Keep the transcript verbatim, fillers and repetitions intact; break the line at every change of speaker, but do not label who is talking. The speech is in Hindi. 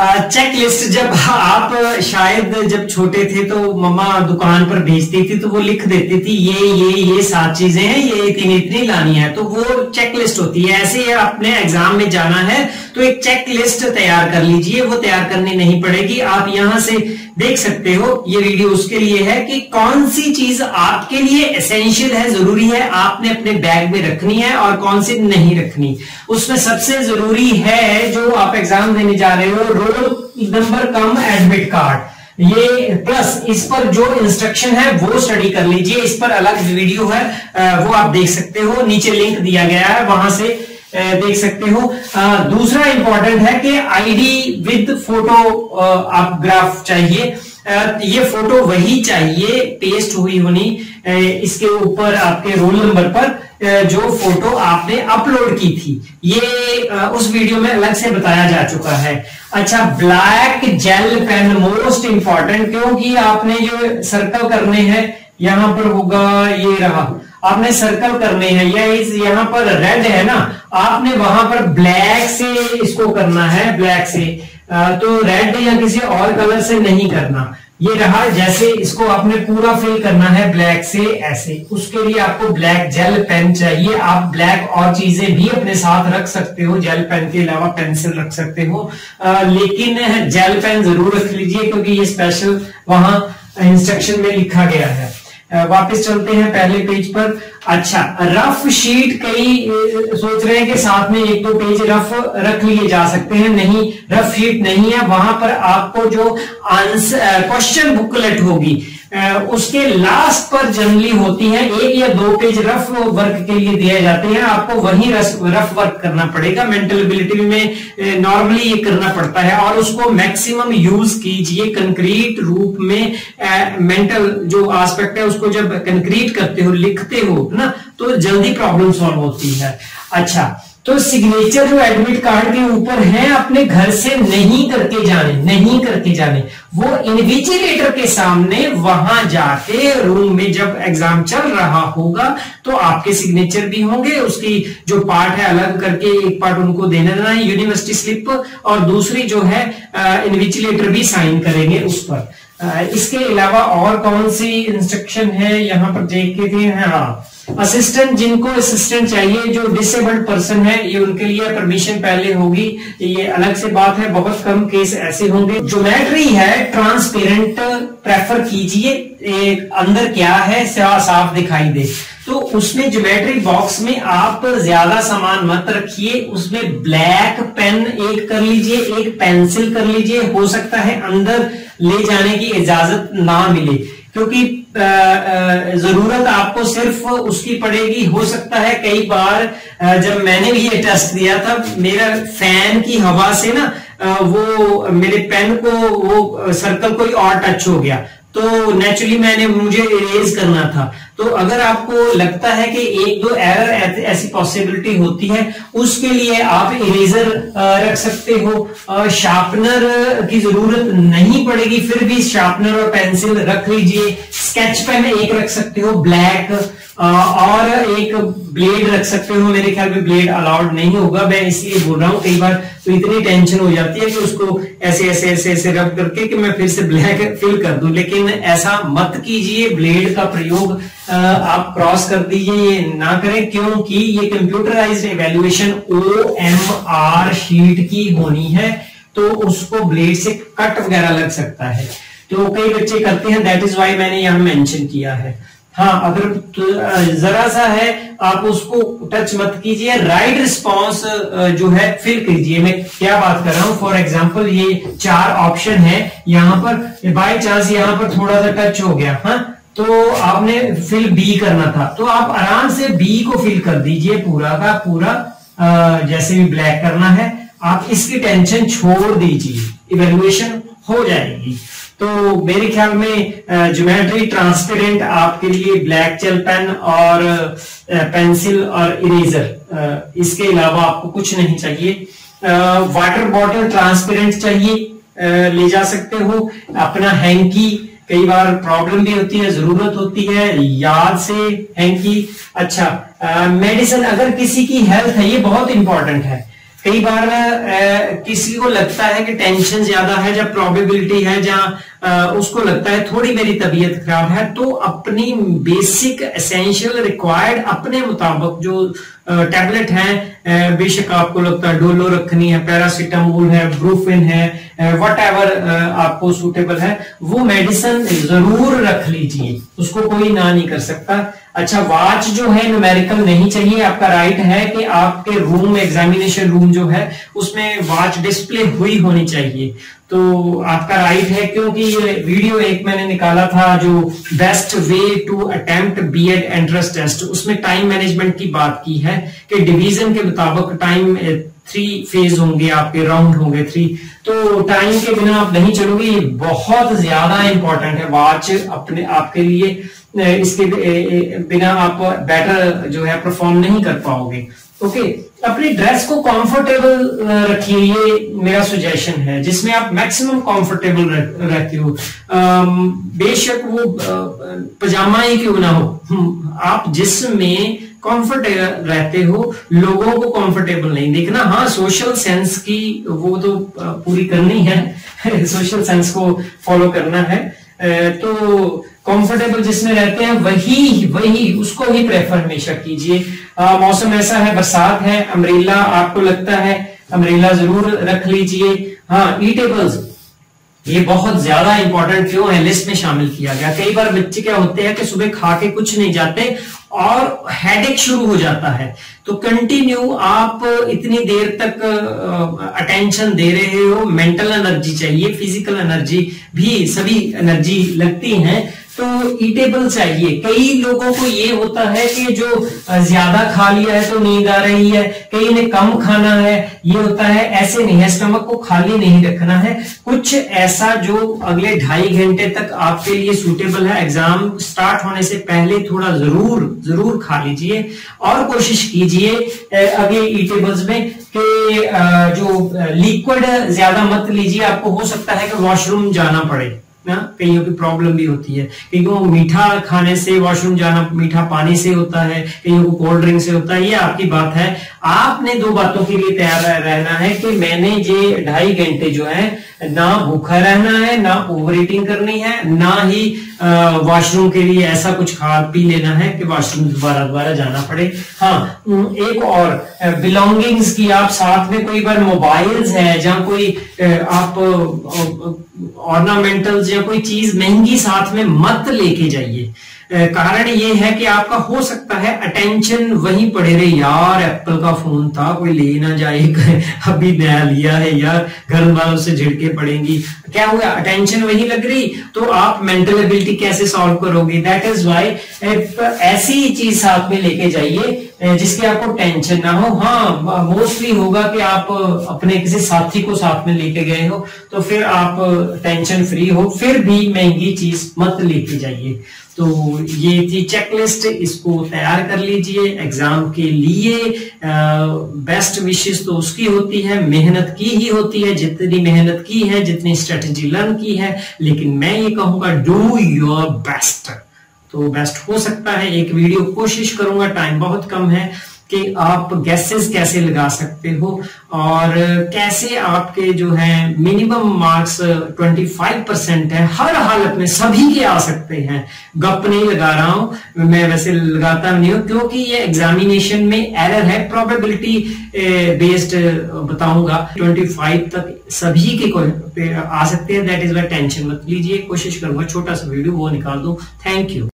चेक लिस्ट जब आप शायद जब छोटे थे तो मम्मा दुकान पर भेजती थी तो वो लिख देती थी ये ये ये सात चीजें हैं, ये इतनी इतनी लानी है, तो वो चेक लिस्ट होती है। ऐसे ही आपने एग्जाम में जाना है तो एक चेक लिस्ट तैयार कर लीजिए, वो तैयार करनी नहीं पड़ेगी। आप यहां से देख सकते हो, ये वीडियो उसके लिए है कि कौन सी चीज आपके लिए एसेंशियल है, जरूरी है, आपने अपने बैग में रखनी है और कौन सी नहीं रखनी। उसमें सबसे जरूरी है जो आप एग्जाम देने जा रहे हो, roll number cum admit card, ये प्लस इस पर जो इंस्ट्रक्शन है वो स्टडी कर लीजिए। इस पर अलग वीडियो है, वो आप देख सकते हो, नीचे लिंक दिया गया है, वहां से देख सकते हो। दूसरा इंपॉर्टेंट है कि आईडी विद फोटो आप ग्राफ चाहिए। ये फोटो वही चाहिए पेस्ट हुई होनी इसके ऊपर आपके रोल नंबर पर जो फोटो आपने अपलोड की थी, ये उस वीडियो में अलग से बताया जा चुका है। अच्छा, black gel pen most important, क्योंकि आपने जो सर्कल करने हैं, यहां पर होगा ये रहा, आपने सर्कल करने हैं, या इस यहां पर रेड है ना, आपने वहां पर ब्लैक से इसको करना है, ब्लैक से, तो रेड या किसी और कलर से नहीं करना। ये रहा, जैसे इसको आपने पूरा फिल करना है ब्लैक से, ऐसे, उसके लिए आपको ब्लैक जेल पेन चाहिए। आप ब्लैक और चीजें भी अपने साथ रख सकते हो, जेल पेन के अलावा पेंसिल रख सकते हो, आ, लेकिन जेल पेन जरूर रख लीजिए क्योंकि ये स्पेशल वहां इंस्ट्रक्शन में लिखा गया है। वापस चलते हैं पहले पेज पर। अच्छा, रफ शीट, कई सोच रहे हैं कि साथ में एक दो पेज रफ रख लिए जा सकते हैं, नहीं, रफ शीट नहीं है। वहां पर आपको जो आंसर क्वेश्चन बुकलेट होगी उसके लास्ट पर जनरली होती है, एक या दो पेज रफ वर्क के लिए दिए जाते हैं, आपको वही रफ वर्क करना पड़ेगा। मेंटल एबिलिटी में नॉर्मली ये करना पड़ता है और उसको मैक्सिमम यूज कीजिए कंक्रीट रूप में। मेंटल जो एस्पेक्ट है उसको जब कंक्रीट करते हो, लिखते हो ना, तो जल्दी प्रॉब्लम सॉल्व होती है। अच्छा, तो सिग्नेचर जो एडमिट कार्ड के ऊपर है अपने घर से नहीं करके जाने, नहीं करके जाने, वो इन्विजिलेटर के सामने वहां जाके रूम में जब एग्जाम चल रहा होगा तो आपके सिग्नेचर भी होंगे, उसकी जो पार्ट है अलग करके एक पार्ट उनको देना देना है, यूनिवर्सिटी स्लिप, और दूसरी जो है इन्विजिलेटर भी साइन करेंगे उस पर। इसके अलावा और कौन सी इंस्ट्रक्शन है यहाँ पर देख के थे, हाँ, असिस्टेंट, जिनको असिस्टेंट चाहिए, जो डिसेबल्ड पर्सन है, ये उनके लिए परमिशन पहले होगी, ये अलग से बात है, बहुत कम केस ऐसे होंगे। ज्योमेट्री है ट्रांसपेरेंट प्रेफर कीजिए, अंदर क्या है साफ दिखाई दे, तो उसमें ज्योमेट्री बॉक्स में आप ज्यादा सामान मत रखिए, उसमें ब्लैक पेन एक कर लीजिए, एक पेंसिल कर लीजिए, हो सकता है अंदर ले जाने की इजाजत ना मिले क्योंकि जरूरत आपको सिर्फ उसकी पड़ेगी। हो सकता है कई बार जब मैंने भी ये टेस्ट दिया था, मेरा फैन की हवा से ना वो मेरे पेन को वो सर्कल कोई और टच हो गया, तो नेचुरली मैंने मुझे इरेज करना था। तो अगर आपको लगता है कि एक दो एरर ऐसी पॉसिबिलिटी होती है, उसके लिए आप इरेजर रख सकते हो, शार्पनर की जरूरत नहीं पड़ेगी, फिर भी शार्पनर और पेंसिल रख लीजिए। स्केच पेन एक रख सकते हो ब्लैक, और एक ब्लेड रख सकते हो। मेरे ख्याल में ब्लेड अलाउड नहीं होगा, मैं इसलिए बोल रहा हूं, कई बार तो इतनी टेंशन हो जाती है कि उसको ऐसे ऐसे ऐसे ऐसे रब करके कि मैं फिर से ब्लैक फिल कर दूं, लेकिन ऐसा मत कीजिए। ब्लेड का प्रयोग आप क्रॉस कर दीजिए, ये ना करें, क्योंकि ये computerised evaluation O M R sheet की होनी है, तो उसको ब्लेड से कट वगैरह लग सकता है, तो कई बच्चे करते हैं, दैट इज वाई मैंने यहां मेंशन किया है। हाँ, अगर तो जरा सा है आप उसको टच मत कीजिए। राइट रिस्पॉन्स जो है फिल कीजिए। मैं क्या बात कर रहा हूं, फॉर एग्जांपल ये चार ऑप्शन है, यहाँ पर बाय चांस यहाँ पर थोड़ा सा टच हो गया, हाँ, तो आपने फिल बी करना था, तो आप आराम से बी को फिल कर दीजिए पूरा का पूरा, जैसे भी ब्लैक करना है, आप इसकी टेंशन छोड़ दीजिए, इवैल्यूएशन हो जाएगी। तो मेरे ख्याल में ज्योमेट्री ट्रांसपेरेंट आपके लिए ब्लैक जेल पेन और पेंसिल और इरेजर, इसके अलावा आपको कुछ नहीं चाहिए। वाटर बॉटल ट्रांसपेरेंट चाहिए, ले जा सकते हो। अपना हैंकी, कई बार प्रॉब्लम भी होती है, जरूरत होती है, याद से हैंकी। अच्छा, मेडिसिन, अगर किसी की हेल्थ है, ये बहुत इंपॉर्टेंट है, कई बार आ, किसी को लगता है कि टेंशन ज्यादा है, जब प्रोबेबिलिटी है, जहां उसको लगता है थोड़ी मेरी तबीयत खराब है, तो अपनी बेसिक एसेंशियल रिक्वायर्ड अपने मुताबिक जो टैबलेट है, बेशक आपको लगता है डोलो रखनी है, पैरासीटामोल है, ब्रूफिन है, वट एवर आपको सूटेबल है, वो मेडिसिन जरूर रख लीजिए, उसको कोई ना नहीं कर सकता। अच्छा, वॉच जो है न्यूमेरिकल नहीं चाहिए, आपका राइट है कि आपके रूम एग्जामिनेशन रूम जो है उसमें वॉच डिस्प्ले हुई होनी चाहिए, तो आपका राइट है, क्योंकि ये वीडियो एक मैंने निकाला था जो best way to attempt BEd entrance test, उसमें टाइम मैनेजमेंट की बात की है कि डिवीजन के मुताबिक टाइम थ्री फेज होंगे, आपके राउंड होंगे थ्री, तो टाइम के बिना आप नहीं चलोगे। ये बहुत ज्यादा इंपॉर्टेंट है वॉच अपने आपके लिए, इसके बिना आप बेटर जो है परफॉर्म नहीं कर पाओगे। ओके, अपनी ड्रेस को कंफर्टेबल रखिए, ये मेरा सजेशन है, जिसमें आप मैक्सिमम कंफर्टेबल रहते हो। बेशक वो पजामा ही क्यों ना हो, आप जिसमें कंफर्टेबल रहते हो, लोगों को कंफर्टेबल नहीं देखना। हाँ, सोशल सेंस की वो तो पूरी करनी है सोशल सेंस को फॉलो करना है, तो कंफर्टेबल जिसमें रहते हैं वही वही उसको ही प्रेफर हमेशा कीजिए। मौसम ऐसा है, बरसात है, अम्ब्रेला आपको लगता है, अम्ब्रेला जरूर रख लीजिए। हाँ, ईटेबल्स ये बहुत ज्यादा इंपॉर्टेंट क्यों है लिस्ट में शामिल किया गया। कई बार बच्चे क्या होते हैं कि सुबह खा के कुछ नहीं जाते और हेडेक शुरू हो जाता है, तो कंटिन्यू आप इतनी देर तक अटेंशन दे रहे हो, मेंटल एनर्जी चाहिए, फिजिकल एनर्जी भी, सभी एनर्जी लगती है, तो ईटेबल चाहिए। कई लोगों को ये होता है कि जो ज्यादा खा लिया है तो नींद आ रही है, कई ने कम खाना है, ये होता है, ऐसे नहीं है, स्टमक को खाली नहीं रखना है, कुछ ऐसा जो अगले ढाई घंटे तक आपके लिए सूटेबल है। एग्जाम स्टार्ट होने से पहले थोड़ा जरूर जरूर खा लीजिए और कोशिश कीजिए अगले ईटेबल्स में कि जो लिक्विड ज्यादा मत लीजिए, आपको हो सकता है कि वॉशरूम जाना पड़े ना, कईयों की प्रॉब्लम भी होती है, कईयों को मीठा खाने से वॉशरूम जाना, मीठा पानी से होता है, कईयों को कोल्ड ड्रिंक से होता है, ये आपकी बात है। आपने दो बातों के लिए तैयार रहना है कि मैंने ये ढाई घंटे जो है ना भूखा रहना है, ना ओवर ईटिंग करनी है, ना ही वॉशरूम के लिए ऐसा कुछ खा पी लेना है कि वॉशरूम दोबारा दोबारा जाना पड़े। हाँ, एक और बिलोंगिंग्स की, आप साथ में कोई बार मोबाइल्स है, जहां कोई आप ऑर्नामेंटल्स या कोई चीज महंगी साथ में मत लेके जाइए। कारण ये है कि आपका हो सकता है अटेंशन वहीं पड़े रहे, यार एप्पल का फोन था, कोई ले ना जाए, अभी नया लिया है यार, घर वालों से झिड़के पड़ेंगी, क्या हुआ, अटेंशन वहीं लग रही, तो आप मेंटल एबिलिटी कैसे सॉल्व करोगे। दैट इज वाई ऐसी चीज साथ में लेके जाइए जिसकी आपको टेंशन ना हो। हाँ, मोस्टली होगा कि आप अपने किसी साथी को साथ में लेके गए हो, तो फिर आप टेंशन फ्री हो, फिर भी महंगी चीज मत लेके जाइए। तो ये थी चेकलिस्ट, इसको तैयार कर लीजिए एग्जाम के लिए। बेस्ट विशेष तो उसकी होती है, मेहनत की ही होती है, जितनी मेहनत की है, जितनी स्ट्रेटेजी लर्न की है, लेकिन मैं ये कहूंगा डू योर बेस्ट। तो बेस्ट हो सकता है, एक वीडियो कोशिश करूंगा, टाइम बहुत कम है, कि आप गैसेस कैसे लगा सकते हो और कैसे आपके जो है मिनिमम मार्क्स पच्चीस परसेंट है, हर हालत में सभी के आ सकते हैं। गप नहीं लगा रहा हूं मैं, वैसे लगाता नहीं हूं, क्योंकि ये एग्जामिनेशन में एरर है, प्रोबेबिलिटी बेस्ड बताऊंगा, पच्चीस तक सभी के आ सकते हैं। दैट इज वाई टेंशन मत लीजिए, कोशिश करूंगा छोटा सा वीडियो वो निकाल दूं। Thank you.